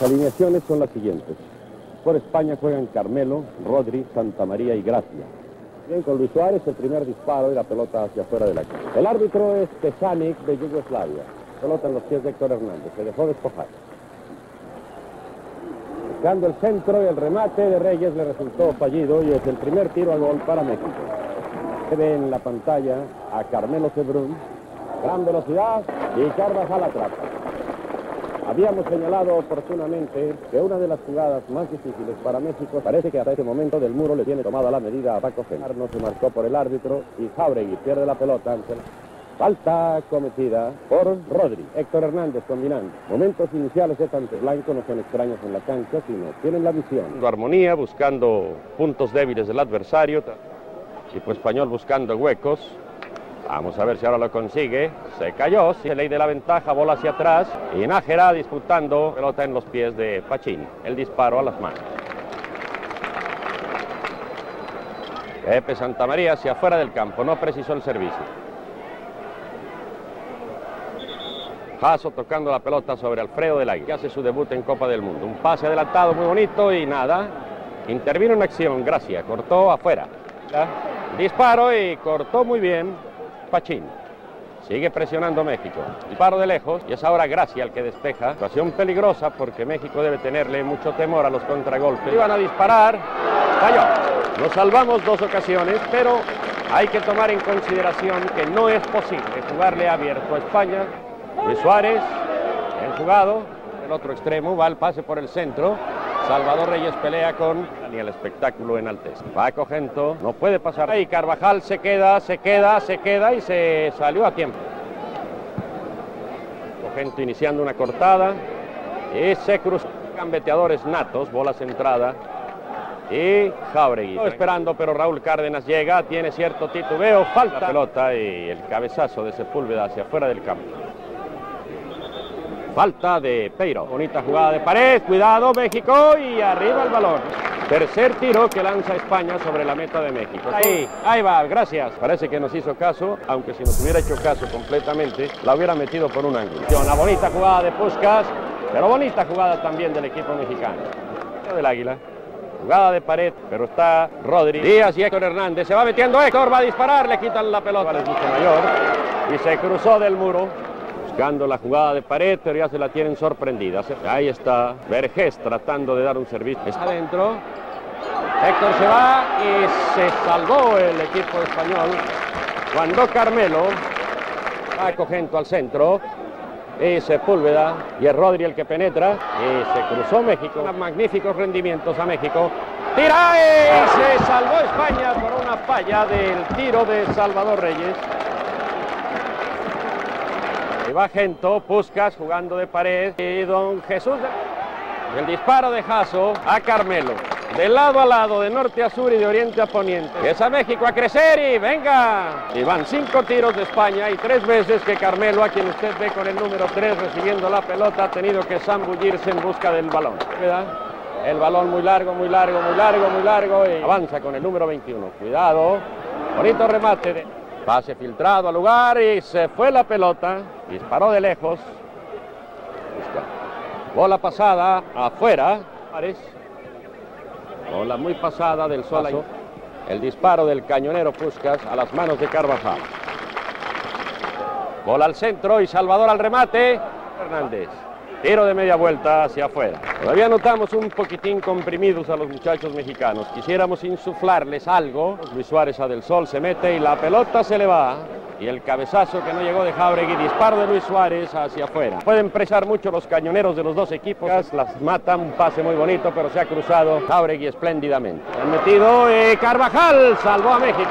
alineaciones son las siguientes. Por España juegan Carmelo, Rodri, Santamaría y Gracia. Bien, con Luis Suárez el primer disparo y la pelota hacia afuera de la cancha. El árbitro es Pesanic de Yugoslavia. Pelota en los pies de Héctor Hernández. Se dejó despojar. Buscando el centro y el remate de Reyes le resultó fallido y es el primer tiro a gol para México. Se ve en la pantalla a Carmelo Cebrún. Gran velocidad y Carvajal atrapa. Habíamos señalado oportunamente que una de las jugadas más difíciles para México, parece que hasta ese momento del muro le tiene tomada la medida a Paco Gémez. No se marcó por el árbitro y Jáuregui pierde la pelota ante la falta cometida por Rodri. Héctor Hernández combinando. Momentos iniciales de Tante Blanco no son extraños en la cancha, sino tienen la visión. Armonía, buscando puntos débiles del adversario. Equipo español buscando huecos. Vamos a ver si ahora lo consigue. Se cayó, sí, ley de la ventaja, bola hacia atrás. Y Nájera disputando pelota en los pies de Pachín. El disparo a las manos. Pepe Santamaría hacia afuera del campo, no precisó el servicio. Jasso tocando la pelota sobre Alfredo del Águila, que hace su debut en Copa del Mundo. Un pase adelantado muy bonito y nada. Intervino en acción, Gracia, cortó afuera. Disparo y cortó muy bien Pachín. Sigue presionando México. Disparo de lejos y es ahora Gracia el que despeja. Situación peligrosa porque México debe tenerle mucho temor a los contragolpes. Iban a disparar, falló. Nos salvamos dos ocasiones, pero hay que tomar en consideración que no es posible jugarle abierto a España. Luis Suárez, bien jugado, el otro extremo, va el pase por el centro. Salvador Reyes pelea con y el espectáculo enaltece. Paco Gento no puede pasar ahí. Carvajal se queda y se salió a tiempo. Gento iniciando una cortada y se cruzó. Gambeteadores natos, bola centrada y Jáuregui. Esperando, pero Raúl Cárdenas llega, tiene cierto titubeo, falta la pelota y el cabezazo de Sepúlveda hacia afuera del campo. Falta de Peiro. Bonita jugada de Pared. Cuidado México y arriba el balón. Tercer tiro que lanza España sobre la meta de México. Ahí va, gracias. Parece que nos hizo caso, aunque si nos hubiera hecho caso completamente, la hubiera metido por un ángulo. Una bonita jugada de Puskás, pero bonita jugada también del equipo mexicano. Del Águila. Jugada de Pared, pero está Rodri. Díaz y Héctor Hernández. Se va metiendo Héctor, va a disparar, le quitan la pelota. Es mucho mayor y se cruzó del muro. Buscando la jugada de Pared, pero ya se la tienen sorprendida. Ahí está Vergés tratando de dar un servicio. Está adentro. Héctor se va y se salvó el equipo español. Cuando Carmelo, Paco Gento al centro. Y Sepúlveda y es Rodri el que penetra. Y se cruzó México. Magníficos rendimientos a México. Tira y se salvó España por una falla del tiro de Salvador Reyes. Va Gento, Puskás jugando de Pared y don Jesús. El disparo de Jasso a Carmelo. De lado a lado, de norte a sur y de oriente a poniente. Empieza México a crecer y venga. Y van 5 tiros de España y 3 veces que Carmelo, a quien usted ve con el número 3 recibiendo la pelota, ha tenido que zambullirse en busca del balón. ¿Verdad? El balón muy largo y avanza con el número 21. Cuidado. Bonito remate de... Pase filtrado al lugar y se fue la pelota. Disparó de lejos. Bola pasada afuera. Bola muy pasada del Solazo. El disparo del cañonero Puskás a las manos de Carvajal. Bola al centro y Salvador al remate. Hernández. Tiro de media vuelta hacia afuera. Todavía notamos un poquitín comprimidos a los muchachos mexicanos. Quisiéramos insuflarles algo. Luis Suárez a Del Sol se mete y la pelota se le va. Y el cabezazo que no llegó de Jáuregui, disparo de Luis Suárez hacia afuera. Pueden presar mucho los cañoneros de los dos equipos. Las matan, un pase muy bonito, pero se ha cruzado Jáuregui espléndidamente. Han metido y Carvajal salvó a México.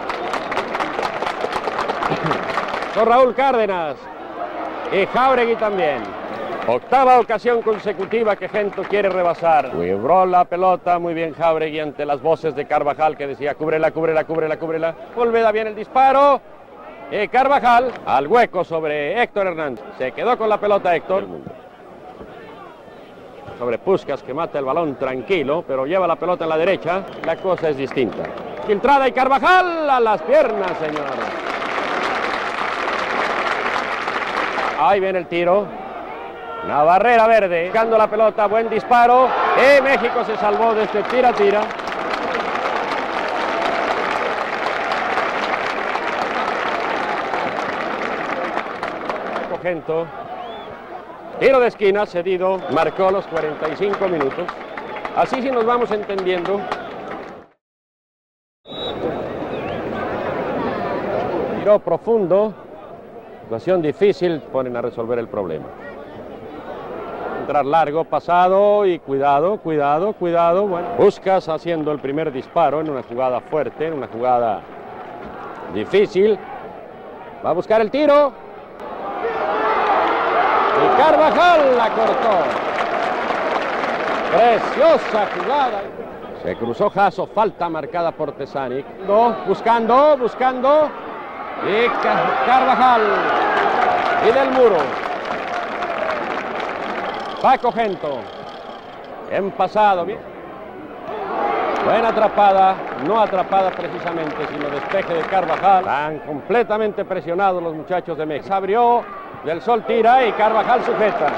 Con Raúl Cárdenas y Jáuregui también. Octava ocasión consecutiva que Gento quiere rebasar. Quebró la pelota, muy bien Jáuregui ante las voces de Carvajal que decía cúbrela. Sepúlveda bien el disparo. Carvajal al hueco sobre Héctor Hernández. Se quedó con la pelota Héctor. Sobre Puskás que mata el balón tranquilo, pero lleva la pelota en la derecha. La cosa es distinta. Filtrada y Carvajal a las piernas, señor. Ahí viene el tiro. Una barrera verde, buscando la pelota, buen disparo. México se salvó de este tira-tira. Cogento. Tiro de esquina, cedido, marcó los 45 minutos. Así sí nos vamos entendiendo. Tiro profundo, situación difícil, ponen a resolver el problema. Entrar largo, pasado y cuidado, cuidado, cuidado. Bueno, Puskás haciendo el primer disparo en una jugada fuerte, en una jugada difícil. Va a buscar el tiro. Y Carvajal la cortó. Preciosa jugada. Se cruzó Jasso, falta marcada por Tesánic. Buscando. Y Carvajal. Y del muro. Paco Gento. Bien pasado. Bien. Buena atrapada. No atrapada precisamente, sino despeje de Carvajal. Están completamente presionados los muchachos de México. Se abrió. Del Sol tira y Carvajal sujeta.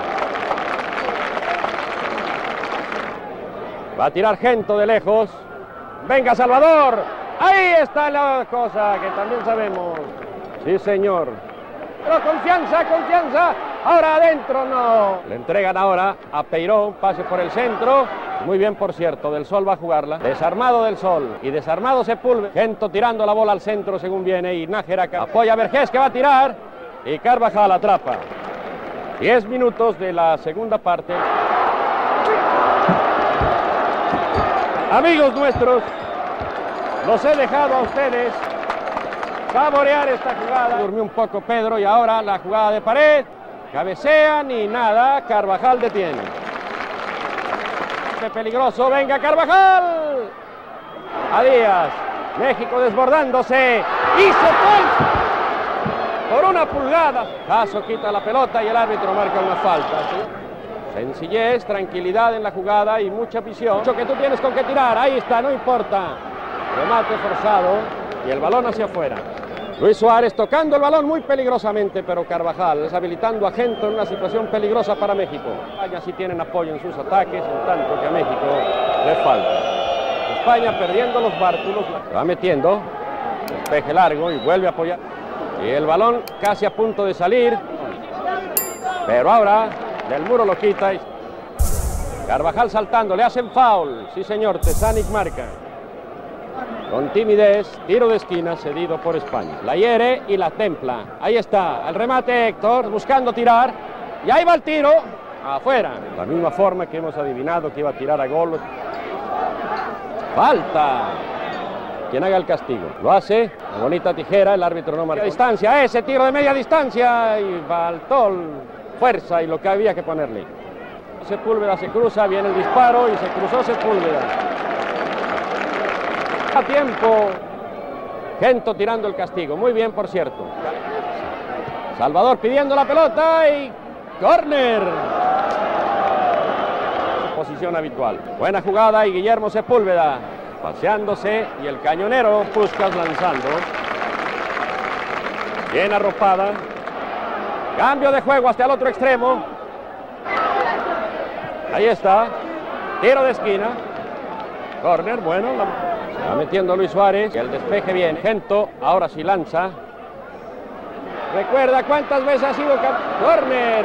Va a tirar Gento de lejos. Venga, Salvador. Ahí está la cosa que también sabemos. Sí, señor. Pero confianza. Ahora adentro no. Le entregan ahora a Peiró. Pase por el centro. Muy bien, por cierto. Del Sol va a jugarla. Desarmado Del Sol. Y desarmado Sepúlveda. Gento tirando la bola al centro según viene. Y Nájera apoya a Vergés, que va a tirar. Y Carvajal atrapa. 10 minutos de la segunda parte. Amigos nuestros, los he dejado a ustedes saborear esta jugada. Durmió un poco Pedro y ahora la jugada de pared. Cabecean y nada, Carvajal detiene. Qué peligroso, venga Carvajal. A Díaz, México desbordándose y se fue. Por una pulgada. Jasso quita la pelota y el árbitro marca una falta. ¿Sí? Sencillez, tranquilidad en la jugada y mucha visión. Mucho que tú tienes con qué tirar. Ahí está, no importa. Remate forzado y el balón hacia afuera. Luis Suárez tocando el balón muy peligrosamente, pero Carvajal deshabilitando a Gento en una situación peligrosa para México. España sí tienen apoyo en sus ataques, en tanto que a México le falta. España perdiendo los bártulos. Va metiendo. Despeje largo y vuelve a apoyar. Y el balón casi a punto de salir, pero ahora Del Muro lo quita. Y Carvajal saltando, le hacen foul. Sí, señor, Tesánic marca. Con timidez, tiro de esquina cedido por España. La hiere y la templa. Ahí está, el remate Héctor, buscando tirar. Y ahí va el tiro, afuera. De la misma forma que hemos adivinado que iba a tirar a gol. Falta. Quien haga el castigo. Lo hace. Bonita tijera. El árbitro no marca. Distancia. Ese tiro de media distancia. Y faltó fuerza y lo que había que ponerle. Sepúlveda se cruza. Viene el disparo y se cruzó Sepúlveda. A tiempo. Gento tirando el castigo. Muy bien, por cierto. Salvador pidiendo la pelota y córner. Su posición habitual. Buena jugada y Guillermo Sepúlveda. Paseándose y el cañonero Puskás lanzando. Bien arropada. Cambio de juego hasta el otro extremo. Ahí está. Tiro de esquina. Corner, bueno. Se va metiendo Luis Suárez. Y el despeje bien. Gento ahora sí lanza. Recuerda cuántas veces ha sido corner.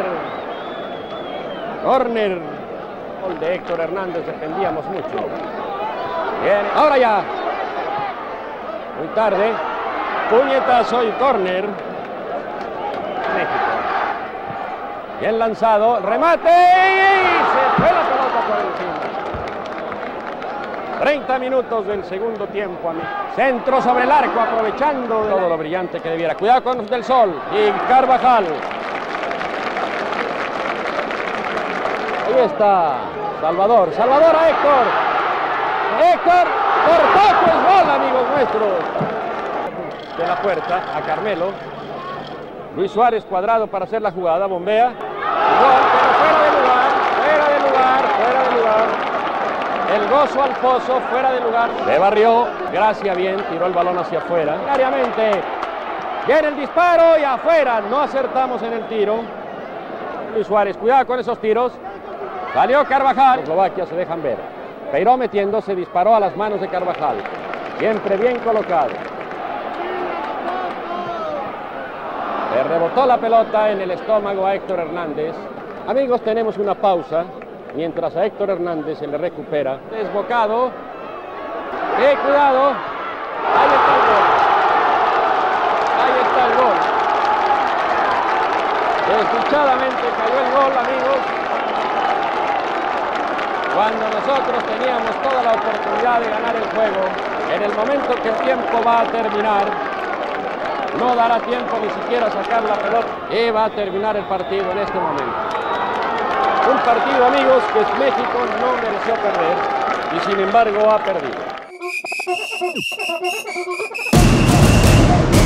Corner. Gol de Héctor Hernández, dependíamos mucho. Bien, ahora ya. Muy tarde. Puñetazo y córner. México. Bien lanzado. Remate. Y se fue la pelota por encima. 30 minutos del segundo tiempo. Centro sobre el arco, aprovechando todo lo brillante que debiera. Cuidado con Del Sol. Y Carvajal. Ahí está. Salvador. Salvador a Héctor. Héctor, por poco es gol, amigos nuestros. De la puerta a Carmelo. Luis Suárez cuadrado para hacer la jugada, bombea. Gol, pero fuera de lugar, fuera de lugar, fuera de lugar. El gozo al pozo, fuera de lugar. Se barrió, Gracia bien, tiró el balón hacia afuera. Diariamente, viene el disparo y afuera, no acertamos en el tiro. Luis Suárez, cuidado con esos tiros. Salió Carvajal. Eslovaquia se dejan ver. Peiró metiéndose, disparó a las manos de Carvajal. Siempre bien colocado. Le rebotó la pelota en el estómago a Héctor Hernández. Amigos, tenemos una pausa mientras a Héctor Hernández se le recupera. Desbocado. Cuidado. Ahí está el gol. Ahí está el gol. Desdichadamente cayó el gol, amigos. Cuando nosotros teníamos toda la oportunidad de ganar el juego, en el momento que el tiempo va a terminar, no dará tiempo ni siquiera a sacar la pelota y va a terminar el partido en este momento. Un partido, amigos, que México no mereció perder y sin embargo ha perdido.